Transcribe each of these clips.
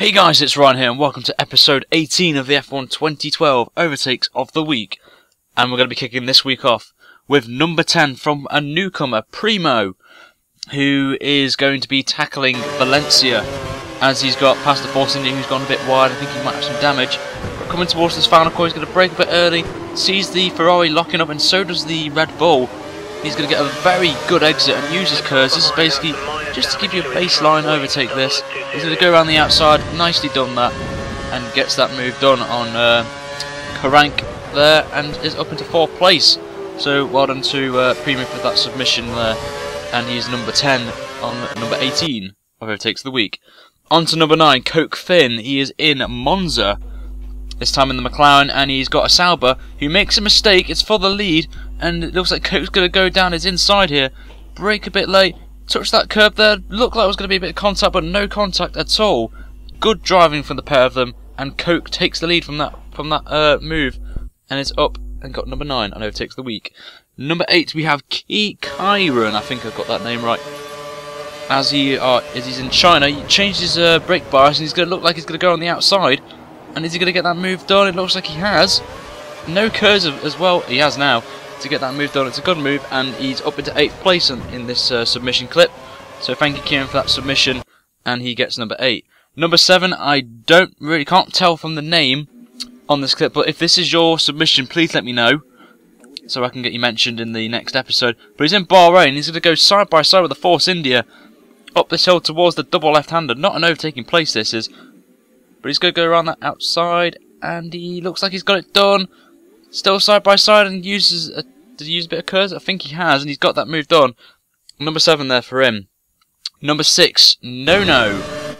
Hey guys, it's Ryan here and welcome to episode 18 of the F1 2012 Overtakes of the Week. And we're going to be kicking this week off with number 10 from a newcomer, Primo, who is going to be tackling Valencia as he's got past the Force India who's gone a bit wide. I think he might have some damage. But coming towards this final corner, he's going to brake a bit early, sees the Ferrari locking up and so does the Red Bull. He's going to get a very good exit and use his curves. This is basically just to give you a baseline overtake this. He's going to go around the outside, nicely done that, and gets that move done on Karank there, and is up into 4th place. So well done to Primo for that submission there, and he's number 10 on number 18 of Overtakes of the Week. On to number 9, Coke Finn. He is in Monza, this time in the McLaren, and he's got a Sauber who makes a mistake. It's for the lead, and it looks like Coke's going to go down his inside here. Brake a bit late, touch that curb there. Looked like it was going to be a bit of contact, but no contact at all. Good driving from the pair of them, and Coke takes the lead from that move, and is up and got number 9 on Overtakes of the Week. Number 8 we have Kyron. I think I've got that name right. As he's in China, he changed his brake bars, and he's going to look like he's going to go on the outside. And is he going to get that move done? It looks like he has. No curves as well. He has now to get that move done. It's a good move, and he's up into 8th place in this submission clip. So thank you, Kieran, for that submission, and he gets number 8. Number 7, I can't tell from the name on this clip, but if this is your submission, please let me know so I can get you mentioned in the next episode. But he's in Bahrain. He's going to go side by side with the Force India up this hill towards the double left-hander. Not an overtaking place this is, but he's going to go around that outside, and he looks like he's got it done. Still side by side, and uses did he use a bit of curves? I think he has, and he's got that move done. Number 7 there for him. Number 6, No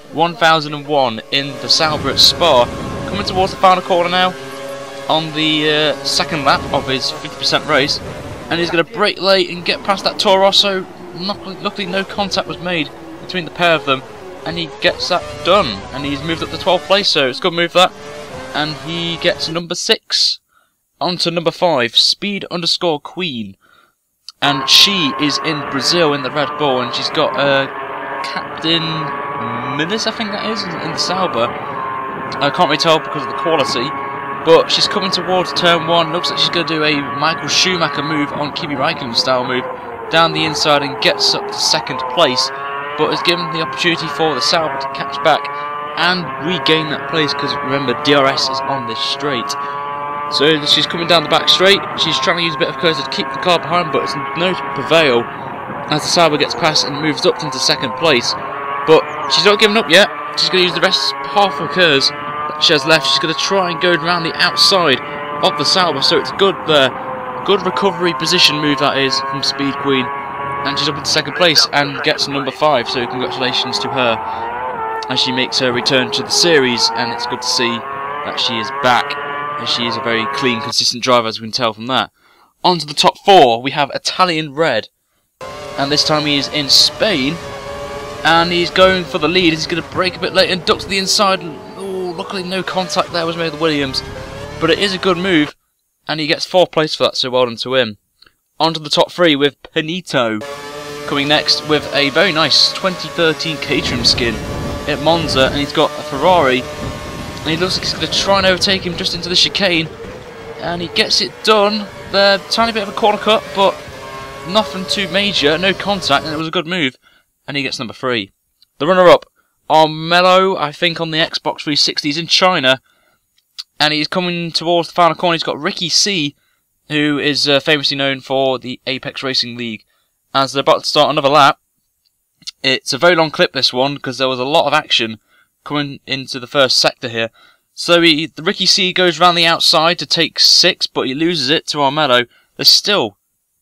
1001 in the Sauber at Spa, coming towards the final corner now on the second lap of his 50% race, and he's going to brake late and get past that Toro Rosso. Luckily no contact was made between the pair of them, and he gets that done, and he's moved up to 12th place, so it's a good move that, and he gets number 6. On to number 5, Speed_Queen, and she is in Brazil in the Red Bull, and she's got Captain Minas, I think that is, in the Sauber. I can't really tell because of the quality, but she's coming towards turn 1. Looks like she's going to do a Michael Schumacher move on Kimi Raikkonen style move down the inside and gets up to 2nd place, but is given the opportunity for the Sauber to catch back and regain that place, because remember, DRS is on this straight. So she's coming down the back straight. She's trying to use a bit of curves to keep the car behind, but it's no prevail as the Sauber gets past and moves up into 2nd place. But she's not giving up yet. She's going to use the rest half of her curves that she has left. She's going to try and go around the outside of the Sauber, so it's good there. Good recovery position move that is from Speed Queen, and she's up into 2nd place and gets number 5. So congratulations to her as she makes her return to the series, and it's good to see that she is back. She is a very clean, consistent driver, as we can tell from that. On to the top 4, we have Italian Red, and this time he is in Spain, and he's going for the lead. He's going to brake a bit late and duck to the inside. Oh, luckily no contact there was made with Williams, but it is a good move, and he gets 4th place for that, so well done to him. On to the top 3 with Benito, coming next with a very nice 2013 Caterham skin at Monza, and he's got a Ferrari. And he looks like he's going to try and overtake him just into the chicane, and he gets it done. There, tiny bit of a corner cut, but nothing too major, no contact, and it was a good move, and he gets number 3. The runner-up, Armello, I think on the Xbox 360, he's in China, and he's coming towards the final corner. He's got Ricky C, who is famously known for the Apex Racing League. As they're about to start another lap, it's a very long clip, this one, because there was a lot of action coming into the first sector here. So the Ricky C goes around the outside to take 6, but he loses it to Armello. They're still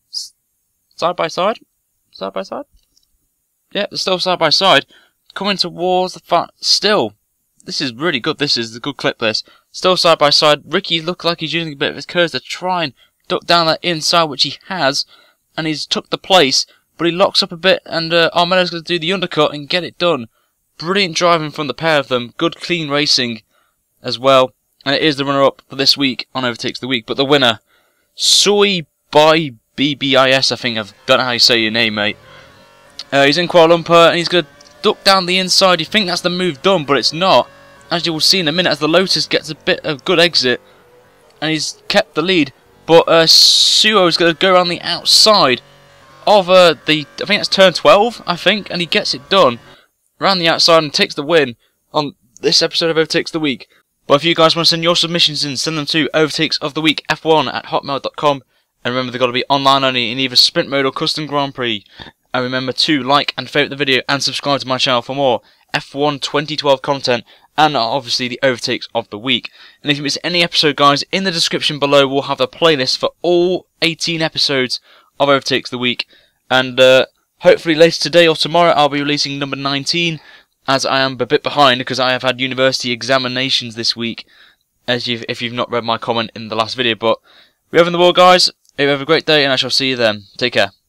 side by side? Side by side? Yeah, they're still side by side. Coming towards the front. Still. This is really good. This is a good clip, this. Still side by side. Ricky looks like he's using a bit of his curves to try and duck down that inside, which he has. And he's took the place, but he locks up a bit, and Armello's going to do the undercut and get it done. Brilliant driving from the pair of them. Good clean racing as well. And it is the runner-up for this week on Overtakes the Week. But the winner, Soy by BBIS, I think. I don't know how you say your name, mate. He's in Kuala Lumpur, and he's going to duck down the inside. You think that's the move done, but it's not. as you will see in a minute, as the Lotus gets a bit of good exit, and he's kept the lead. But Suo is going to go around the outside of I think it's turn 12, I think, and he gets it done around the outside and takes the win on this episode of Overtakes the Week. But if you guys want to send your submissions in, send them to overtakesoftheweekf1@hotmail.com, and remember they've got to be online only in either sprint mode or custom Grand Prix. And remember to like and favourite the video and subscribe to my channel for more F1 2012 content, and obviously the Overtakes of the Week. And if you miss any episode, guys, in the description below we'll have a playlist for all 18 episodes of Overtakes the Week. And hopefully later today or tomorrow I'll be releasing number 19, as I am a bit behind because I have had university examinations this week, if you've not read my comment in the last video. But we have in the world, guys. Hope you have a great day, and I shall see you then. Take care.